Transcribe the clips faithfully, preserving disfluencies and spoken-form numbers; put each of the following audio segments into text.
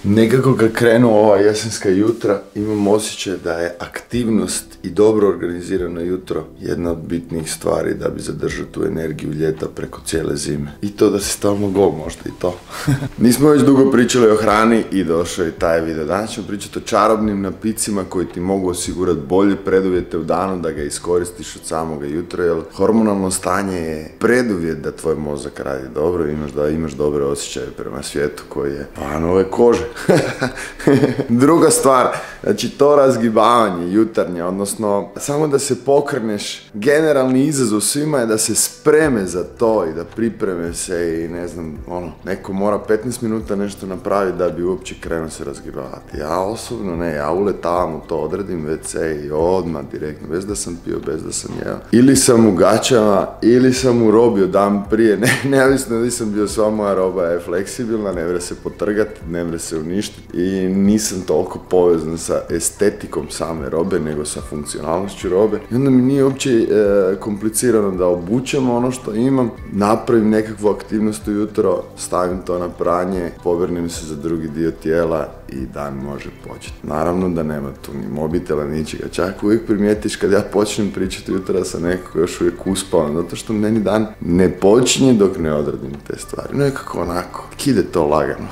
Nekako kad krenu ova jesenska jutra, imam osjećaj da je aktivnost i dobro organizirano jutro jedna od bitnijih stvari da bi zadržao tu energiju ljeta preko cijele zime. I to da si stalno gol, možda i to. Nismo već dugo pričali o hrani i došao je taj video. Danas ćemo pričati o čarobnim napicima koji ti mogu osigurati bolje preduvjete u danu da ga iskoristiš od samoga jutra, jer hormonalno stanje je preduvjet da tvoj mozak radi dobro, imaš da imaš dobre osjećaje prema svijetu koji je van ove kože. Druga stvar, znači to razgibavanje jutarnje, odnosno samo da se pokreneš, generalni izazov svima je da se spreme za to i da pripreme se i ne znam, ono, neko mora petnaest minuta nešto napraviti da bi uopće krenuo se razgibavati. Ja osobno ne, ja uletavam u to, odredim ve ce i odmah direktno, bez da sam pio, bez da sam jeo. Ili sam u gaćama, ili sam u robio dan prije, ne, neovisno da nisam bio, sva moja roba je fleksibilna, ne mre se potrgati, ne mre se uništiti i nisam toliko povezan sa estetikom same robe, nego sa funkcionalnošću robe. I onda mi nije uopće e, komplicirano da obučem ono što imam, napravim nekakvu aktivnost ujutro, stavim to na pranje, povrnim se za drugi dio tijela i dan može početi. Naravno da nema tu ni mobitela, ničega. Čak uvijek primijetiš kad ja počnem pričati ujutro sa nekako još uvijek uspavan, zato što meni dan ne počinje dok ne odradim te stvari. Nekako onako, ide to lagano.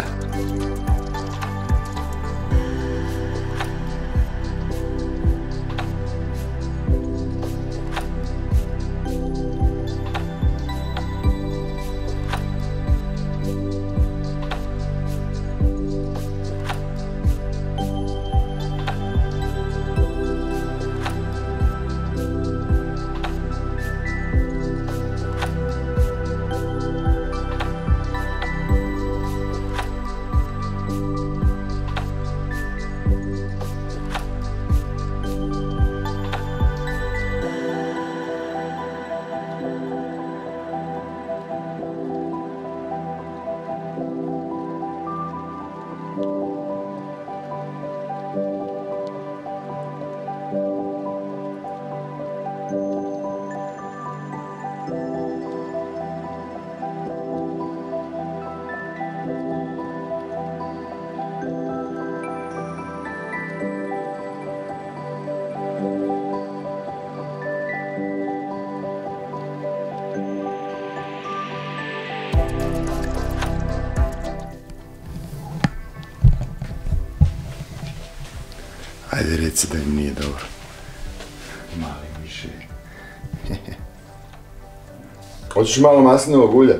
Ajde reci da im nije dobro. Mali miše. Hoćeš malo maslinovog ulja?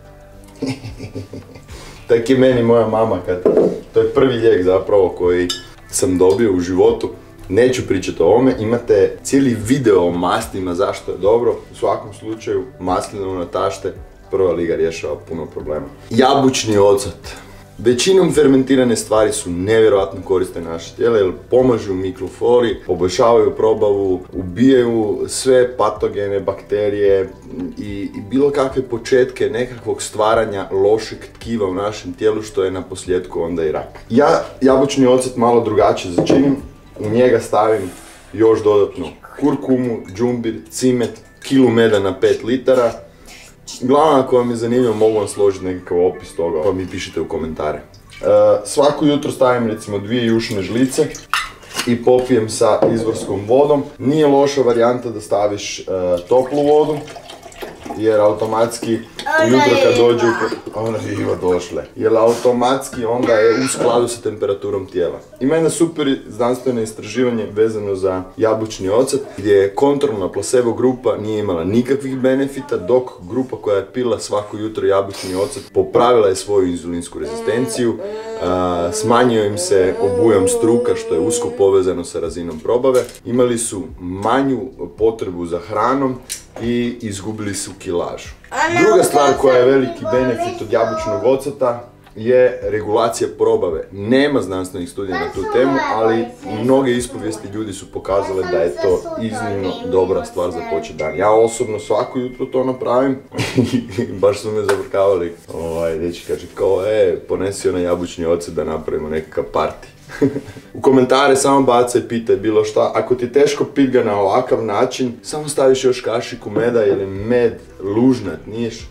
Tak je meni moja mama kad... To je prvi lijek zapravo koji sam dobio u životu. Neću pričati o ovome, imate cijeli video o mastima zašto je dobro. U svakom slučaju maslinovo natašte, prva liga rješava puno problema. Jabučni ocet. Većinom fermentirane stvari su nevjerojatno koriste naše tijela jer pomažu mikroflori, poboljšavaju probavu, ubijaju sve patogene, bakterije i, i bilo kakve početke nekakvog stvaranja lošeg tkiva u našem tijelu, što je na posljedku onda i rak. Ja jabučni ocet malo drugačije začinim, u njega stavim još dodatno kurkumu, džumbir, cimet, kilu meda na pet litara. Glavno, ako vam je zanimljivo, mogu vam složiti nekakav opis toga, pa mi pišite u komentare. E, svako jutro stavim recimo dvije jušne žlice i popijem sa izvorskom vodom. Nije loša varijanta da staviš e, toplu vodu, jer automatski ujutro kad dođe u... Ona je Iva došle. Jer automatski onda je u skladu sa temperaturom tijela. Ima jedna super znanstveno istraživanje vezano za jabučni ocet, gdje kontrolna placebo grupa nije imala nikakvih benefita, dok grupa koja je pila svako jutro jabučni ocet popravila je svoju inzulinsku rezistenciju, a, smanjio im se obujam struka, što je usko povezano sa razinom probave, imali su manju potrebu za hranom i izgubili su kilažu. Druga stvar koja je veliki benefit od jabučnog oceta je regulacija probave. Nema znanstvenih studija na tu temu, ali mnoge ispovijesti ljudi su pokazale da je to iznimno dobra stvar za počet dan. Ja osobno svako jutro to napravim i baš su me zavrkavali. Ovaj, dječi kaže kao, e, ponesi onaj jabučni ocet da napravimo nekakav party. U komentare samo bacaj, pitaj bilo šta. Ako ti je teško pit ga na ovakav način, samo staviš još kašiku meda, jer je med lužnat, niješ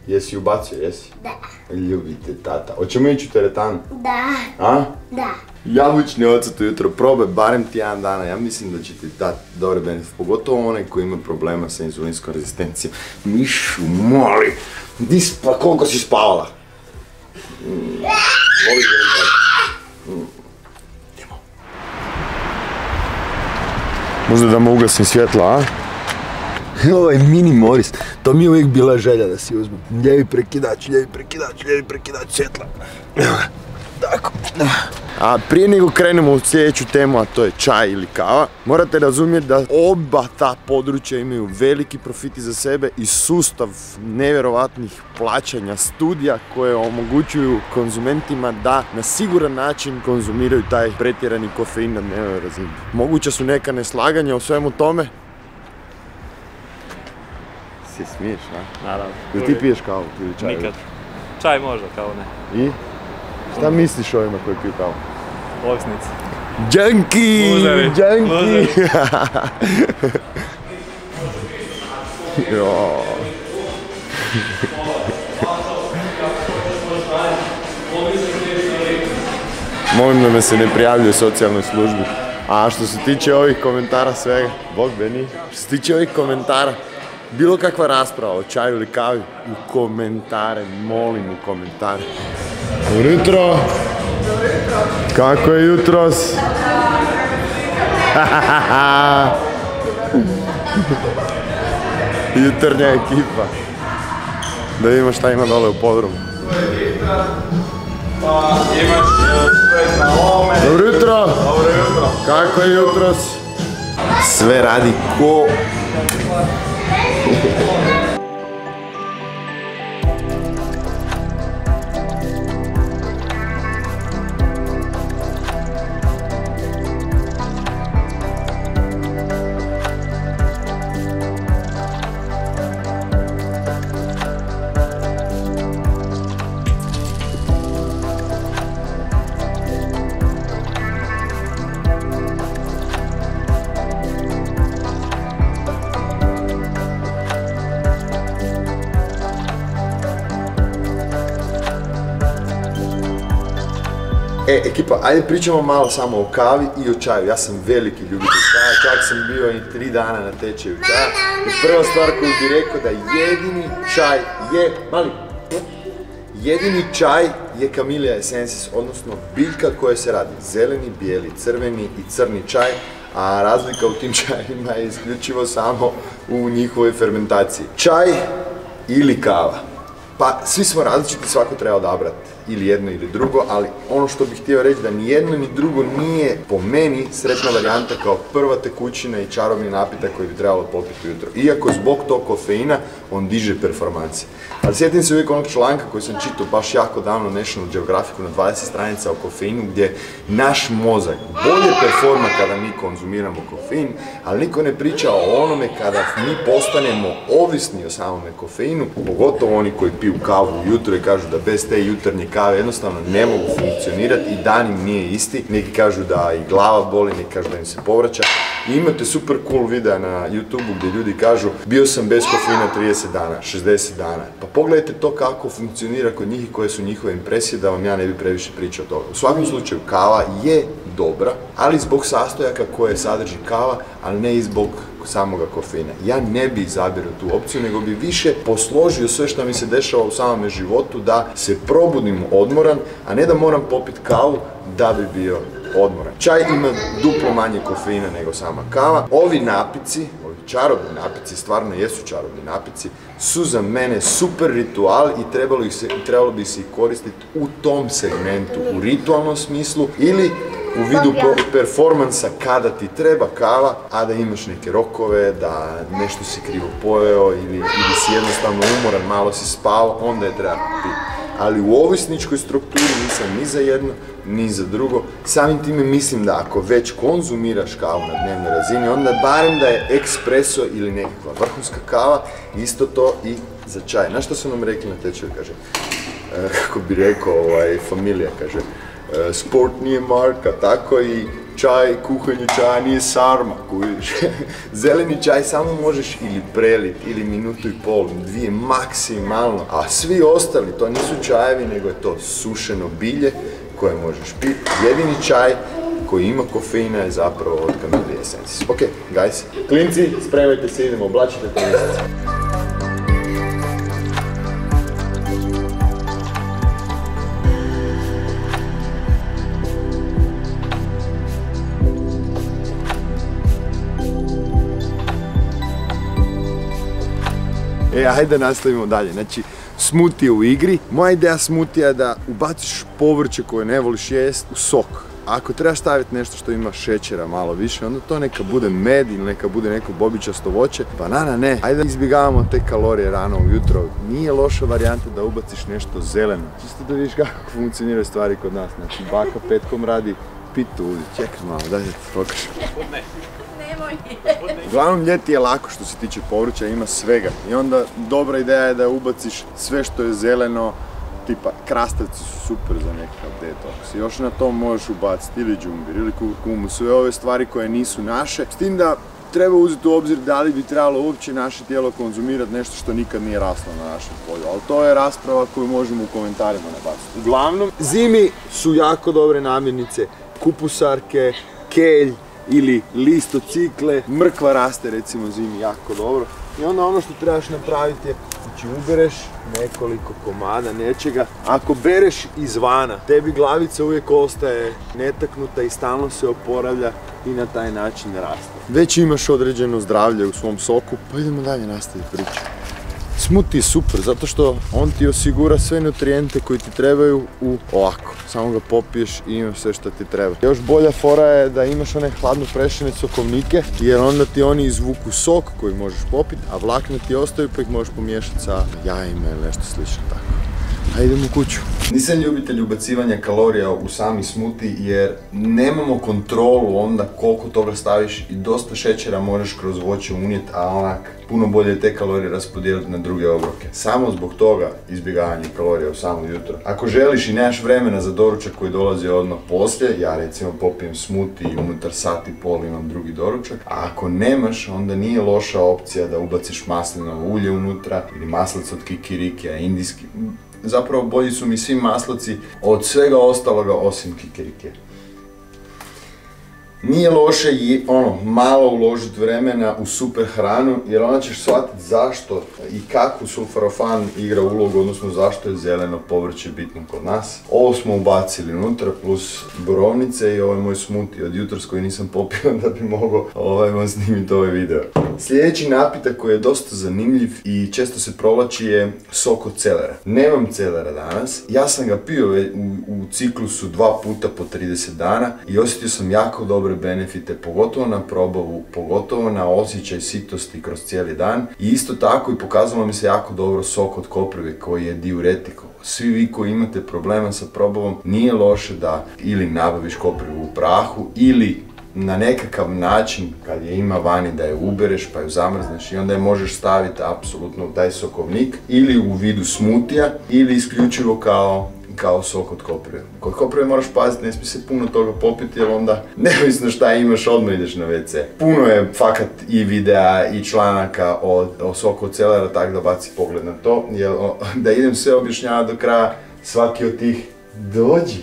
Jesi ubacio, jesi? Da. Ljubite tata. Hoćemo ići u teretanu? Da. A? Da. Jabučni ocet ujutro, probaj barem tjedan dana, ja mislim da će ti dati dobre benefit, pogotovo onaj koji ima problema sa inzulinskom rezistencijom. Mišu, moli, di spa, koliko si spavala? Mm. Voli da mm. Idemo. Možda da mu ugasim svjetla, a? Ovaj mini Morris, to mi je uvijek bila želja da si uzmem. Lijevi prekidač, lijevi prekidač, lijevi prekidač svjetla. Tako. A prije nego krenemo u sljedeću temu, a to je čaj ili kava, morate razumjeti da oba ta područja imaju veliki profiti za sebe i sustav nevjerovatnih plaćanja studija koje omogućuju konzumentima da na siguran način konzumiraju taj pretjerani kofein na dnevnoj razini. Moguća su neka neslaganja o svemu tome. Si smiješ, a? Naravno. Jel ti piješ kavu ili čaj? Nikad. Čaj možda, kao ne. I? Šta misliš o ovima koji piju kavu? Ovisnici. Junkie! Luzeri. Junkie! Jo. Molim da me se ne prijavljuje socijalnoj službi. A što se tiče ovih komentara svega, Bog beni, što se tiče ovih komentara, bilo kakva rasprava o čaju ili kavi, u komentare, molim u komentare. Dobro jutro! Kako je jutros? Jutarnja ekipa. Da vidimo šta ima dole u podrumu. Dobro jutro! Dobro jutro! Kako je jutros? Sve radi ko... E, ekipa, ajde pričamo malo samo o kavi i o čaju. Ja sam veliki ljubitelj čaja, čak sam bio i tri dana na tečaju čaja. I prva stvar koju bih rekao da jedini čaj je, mali, jedini čaj je Camellia Essensis, odnosno biljka koja se radi. Zeleni, bijeli, crveni i crni čaj, a razlika u tim čajima je isključivo samo u njihovoj fermentaciji. Čaj ili kava. Pa svi smo različiti, svako treba odabrati ili jedno ili drugo, ali ono što bih htio reći da ni jedno ni drugo nije po meni sretna varijanta kao prva tekućina i čarobni napitak koji bi trebalo popiti ujutro. Iako zbog tog kofeina on diže performanse. Ali sjetim se uvijek onog članka koji sam čitao baš jako davno National Geographicu na dvadeset stranica o kofeinu gdje naš mozak bolje performa kada mi konzumiramo kofein, ali niko ne priča o onome kada mi postanemo ovisni o samome kofeinu, pogotovo oni koji piju kavu ujutro i kažu da bez te jutarnje kave jednostavno ne mogu funkcionirati i dan im nije isti. Neki kažu da i glava boli, neki kažu da im se povraća. I imate super cool videa na YouTubeu gdje ljudi kažu bio sam bez kofeina trideset dana, šezdeset dana. Pa pogledajte to kako funkcionira kod njih i koje su njihove impresije da vam ja ne bi previše pričao o toga. U svakom slučaju kava je dobra, ali zbog sastojaka koje sadrži kava, ali ne i zbog samoga kofeina. Ja ne bi izabirio tu opciju, nego bi više posložio sve što mi se dešava u samome životu da se probudim odmoran, a ne da moram popiti kavu da bi bio odmoran. Čaj ima duplo manje kofeina nego sama kava. Ovi napici, ovi čarobni napici, stvarno jesu čarobni napici, su za mene super ritual i trebalo, ih se, trebalo bi se ih koristiti u tom segmentu, u ritualnom smislu ili u vidu performansa kada ti treba kava, a da imaš neke rokove, da nešto si krivo pojeo ili, ili si jednostavno umoran, malo si spao, onda je treba piti. Ali u ovisničkoj strukturi nisam ni za jedno, ni za drugo. Samim time mislim da ako već konzumiraš kavu na dnevnoj razini, onda barem da je espresso ili nekakva vrhunska kava, isto to i za čaj. Znaš što su nam rekli na tečaju, kaže, e, kako bi rekao ovaj, familija, kaže, sport nije marka, tako i čaj, kuhanju čaja nije sarma, kužiš. Zeleni čaj samo možeš ili prelit, ili minutu i pol, dvije maksimalno, a svi ostali, to nisu čajevi, nego je to sušeno bilje koje možeš piti. Jedini čaj koji ima kofeina je zapravo od Camellia Senses. Ok, guys, klinci, spremajte se, idemo, oblačite te mjesece. E, ajde nastavimo dalje. Znači, smoothie u igri. Moja ideja smoothie je da ubaciš povrće koje ne voliš jest u sok. Ako trebaš staviti nešto što ima šećera malo više, onda to neka bude med ili neka bude neko bobičasto voće. Banana ne. Ajde da izbjegavamo te kalorije rano ujutro. Nije loša varijanta da ubaciš nešto zeleno. Čisto da vidiš kako funkcioniraju stvari kod nas. Znači, baka petkom radi pitu udi. Čekaj malo, daj da ti pokažem. Uglavnom ljeti je lako što se tiče povrća, ima svega. I onda dobra ideja je da ubaciš sve što je zeleno, tipa krastavci su super za nekakav detoks. Još na to možeš ubaciti ili džumbir ili kurkumu, sve ove stvari koje nisu naše. S tim da treba uzeti u obzir da li bi trebalo uopće naše tijelo konzumirati nešto što nikad nije raslo na našem polju. Ali to je rasprava koju možemo u komentarima nabaciti. Uglavnom, zimi su jako dobre namirnice, kupusarke, kelj, ili listocikle, mrkva raste recimo zimi jako dobro. I onda ono što trebaš napraviti je, znači ubereš nekoliko komada nečega. Ako bereš izvana, tebi glavica uvijek ostaje netaknuta i stalno se oporavlja i na taj način raste. Već imaš određeno zdravlje u svom soku, pa idemo dalje nastaviti priču. Smoothie je super, zato što on ti osigura sve nutrijente koji ti trebaju u ovako. Samo ga popiješ i imaš sve što ti treba. Još bolja fora je da imaš one hladno prešene sokovnike, jer onda ti oni izvuku sok koji možeš popiti, a vlakna ti ostaju pa ih možeš pomiješati sa jajima ili nešto slično tako. Ajde idemo u kuću. Nisam ljubitelj ubacivanja kalorija u sami smoothie jer nemamo kontrolu onda koliko toga staviš i dosta šećera možeš kroz voće unijeti, a onak puno bolje te kalorije raspodijeliti na druge obroke. Samo zbog toga izbjegavanje kalorija u samo jutro. Ako želiš i nemaš vremena za doručak koji dolazi odmah poslije, ja recimo popijem smoothie i unutar sat i pol imam drugi doručak, a ako nemaš onda nije loša opcija da ubaciš maslinovo ulje unutra ili maslac od kikirikija, indijski. Zapravo bolji su mi svi maslaci od svega ostaloga osim kikirike. Nije loše i ono, malo uložiti vremena u super hranu jer onda ćeš shvatiti zašto i kako sulforafan igra ulogu, odnosno zašto je zeleno povrće bitno kod nas. Ovo smo ubacili unutra plus borovnice i ovo je moj smoothie od jutros koji nisam popio da bi mogao ovaj, vam snimiti ovaj video. Sljedeći napitak koji je dosta zanimljiv i često se provlači je sok od celera. Nemam celera danas, ja sam ga pio u, u ciklusu dva puta po trideset dana i osjetio sam jako dobre benefite, pogotovo na probavu, pogotovo na osjećaj sitosti kroz cijeli dan i isto tako i pokazalo mi se jako dobro sok od koprive koji je diuretik. Svi vi koji imate problema sa probavom, nije loše da ili nabaviš koprivu u prahu ili na nekakav način kad je ima vani da je ubereš pa ju zamrzneš i onda je možeš staviti apsolutno u taj sokovnik ili u vidu smutija ili isključivo kao kao sok od koprive. Kod koprive moraš paziti, ne smije se puno toga popiti jer onda neovisno šta imaš odmah ideš na ve ce. Puno je fakat i videa i članaka o, o soku od celera, tako da baci pogled na to. Jer, o, da idem sve objašnjavati do kraja, svaki od tih dođi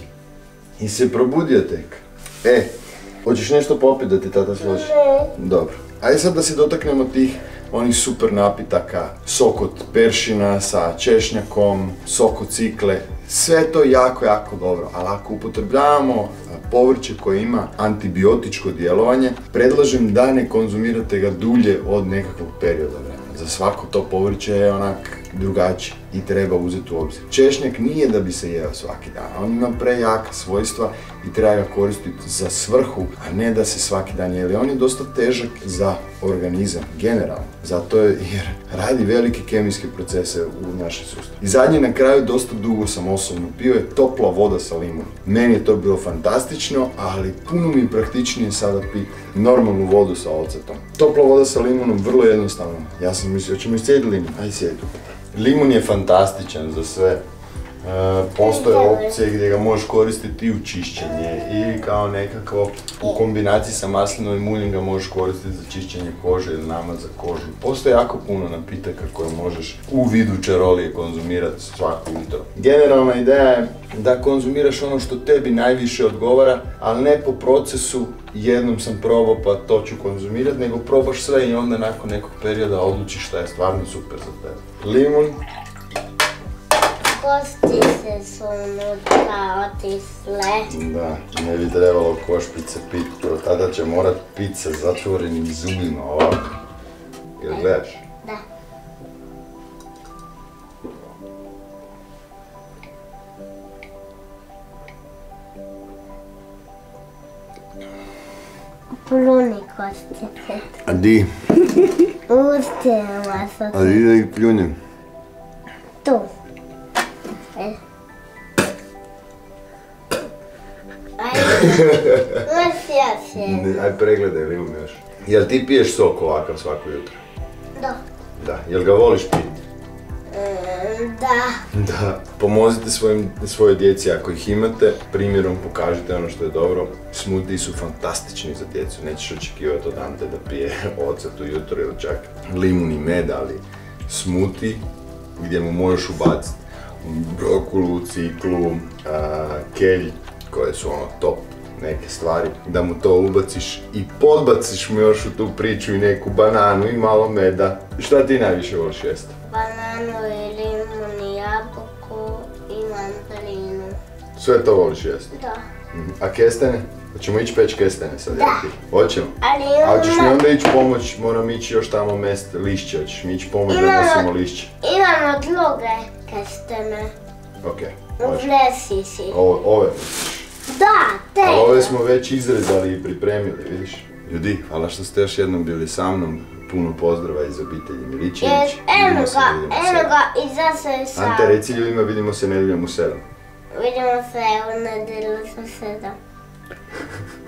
i se probudio tek. E, hoćeš nešto popiti da ti tata složi? Dobro. Ajde sad da se dotaknemo tih onih super napitaka, sok od peršina sa češnjakom, sok od cikle, sve to jako, jako dobro, ali ako upotrebljavamo povrće koje ima antibiotičko djelovanje, predlažem da ne konzumirate ga dulje od nekakvog perioda vremena. Za svako to povrće je onak drugačije i treba uzeti u obzir. Češnjak nije da bi se jeo svaki dan, on ima prejaka svojstva i treba ga koristiti za svrhu, a ne da se svaki dan jeli. On je dosta težak za organizam, generalno, zato je jer radi velike kemijske procese u našem sustavu. I zadnje na kraju, dosta dugo sam osobno pio, je topla voda sa limunom. Meni je to bilo fantastično, ali puno mi je praktičnije sada piti normalnu vodu sa ocetom. Topla voda sa limunom, vrlo jednostavno. Ja sam mislio, ćemo iscijedi limun, aj sjedi. Limun je fantastičan za sve. Postoje opcije gdje ga možeš koristiti i u čišćenje ili kao nekako u kombinaciji sa maslinovim uljem ga možeš koristiti za čišćenje kože ili namaz za kožu. Postoje jako puno napitaka koje možeš u vidu čarolije konzumirati svako jutro. Generalna ideja je da konzumiraš ono što tebi najviše odgovara, ali ne po procesu jednom sam probao pa to ću konzumirati, nego probaš sve i onda nakon nekog perioda odlučiš šta je stvarno super za tebe. Limun. Kosti se su unutra otisle. Da, ne bi trebalo košpice pit, tada će morat pit sa zatvorenim zubima ovako. Jel gledaš? Da. Pluni kostice. A di? Ustima su A di da ih pljunem? tu. E. Ajde, još je. Aj pregledaj limun još. Jel ti piješ sok ovakav svako jutro? Da. Da. Jel ga voliš piti? Mm, da. Da. Pomozite svojim, svojoj djeci ako ih imate, primjerom pokažite ono što je dobro. Smoothie su fantastični za djecu, nećeš očekivati od Ante da pije ocet ujutro ili čak limun i med, ali smoothie gdje mu možeš ubaciti brokulu, ciklu, a, kelj, koje su ono top neke stvari, da mu to ubaciš i podbaciš mu još u tu priču i neku bananu i malo meda. Šta ti najviše voliš jesti? Bananu i limun i jabuku i mandarinu. Sve to voliš jesti? Da. Mhm. A kestene? Hoćemo ići peć kestene sad? Da. jel ti? Hoćemo. Ali A hoćeš mi ima- onda ići pomoć, moram ići još tamo mest lišće, hoćeš mi ići pomoć da Imamo- nosimo lišće? Imamo druge kestene. Ok, U može. flesi si. Ovo, ove. Da, te. Ali ove smo već izrezali i pripremili, vidiš? Ljudi, hvala što ste još jednom bili sa mnom. Puno pozdrava iz obitelji Miličević. Eno Vidimo se ga, nedjeljom u eno sedam. ga i zase sam. Ante, reci ljudima, vidimo se nedjeljom u sedam. Vidimo se u nedjelju sa sedam.